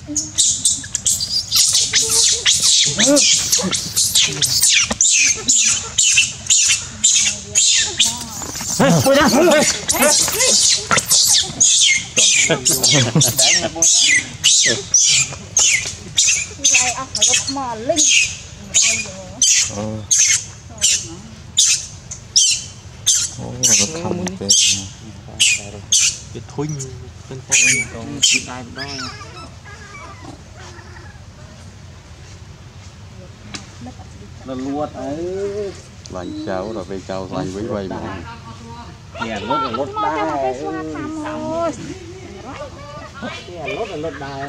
thôi bên tôi còn ai đó là luộc ấy lạnh cháu rồi về cháu lạnh với vậy mà nhà lốt đai lốt đai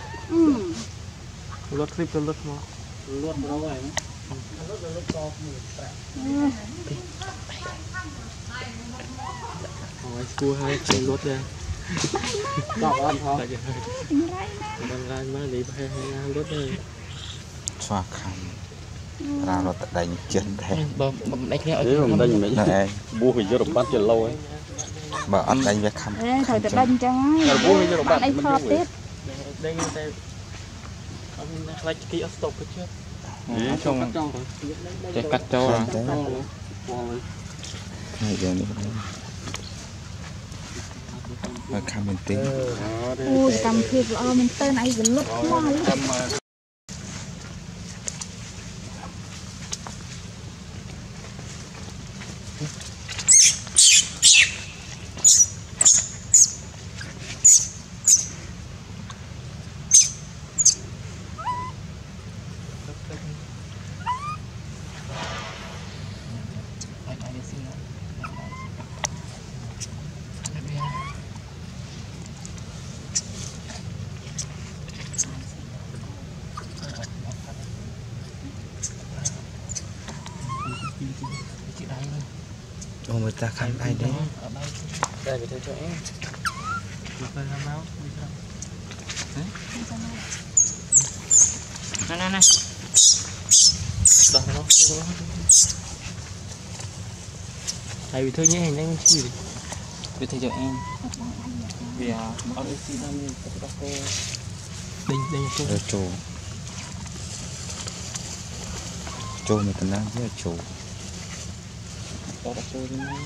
lốt clip cho lốt mà lốt đâu vậy lốt to rồi cua hai cái lốt ra đọc ăn thôi đang gan má đi hay lốt đây xoa khăn ra nó đánh chân thế bơm đánh theo đấy đánh này bua thì cho được bắt chân lâu ấy mà ăn đánh việc khăn thời tự đánh chăng bua thì cho được bắt đánh kho tiếp đây người ông lấy cái stop cái trước trong cái cắt trâu rồi này giờ này mà khăn mình tính ui cầm thiệt lo mình tên ấy vẫn lút hoa Ồ, người ta khăn tay đấy. Đây phải theo cho em. Phải làm máu. Nè. Đó nó. Thầy bị thôi nhé, hình anh chi. Phải theo cho em. Vì ở đây xin anh các cô. Đinh cô. Chô người ta đang rất là chô. Đó là trôi đi ngay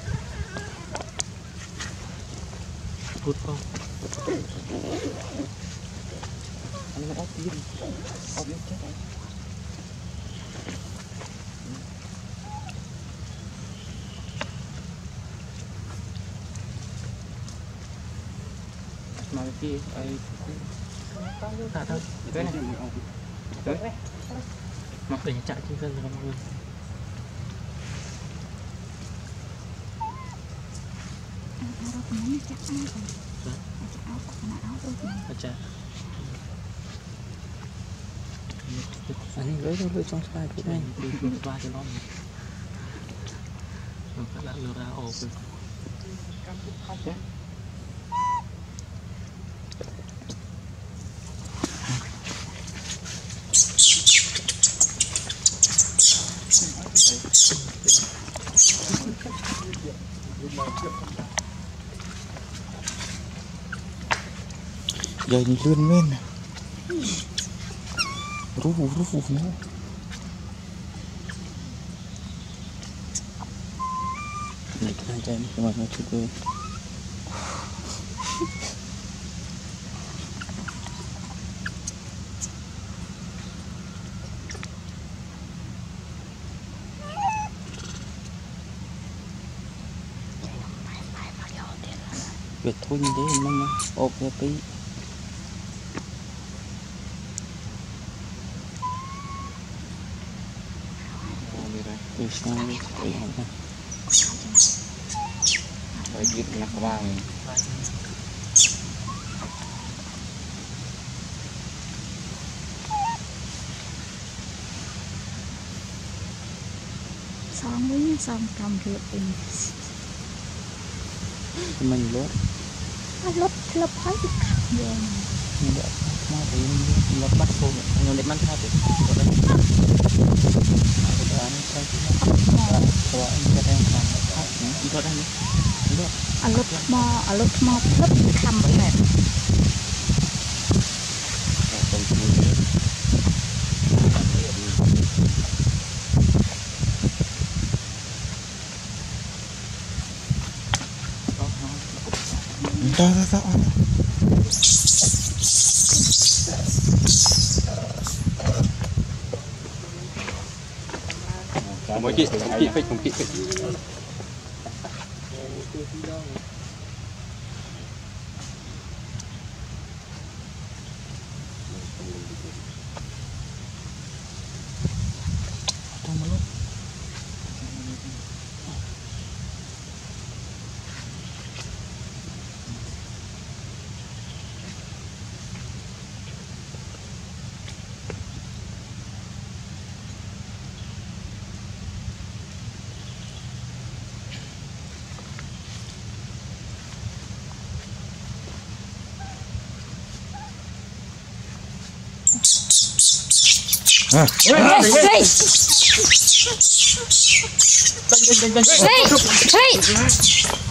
hút không anh nó ốp chết đấy mà cái kia ấy có nước cả thôi cái này đấy mặc định chạy trên sân rồi mọi người anh lấy trong slide của anh đi qua cho nó các bạn lừa ra ổ giờ đi lươn lên rú nó này cái chân cái mặt nó chút cơ việc thôi như thế mình ốp ra tí rồi giết là các bạn xong cầm được mình lót lấp hết rồi mình đã mà thì lót bắt cô nhiều để mang theo được lấp mò lấp khăm vậy nè mỗi chị phích không chị phích Hey!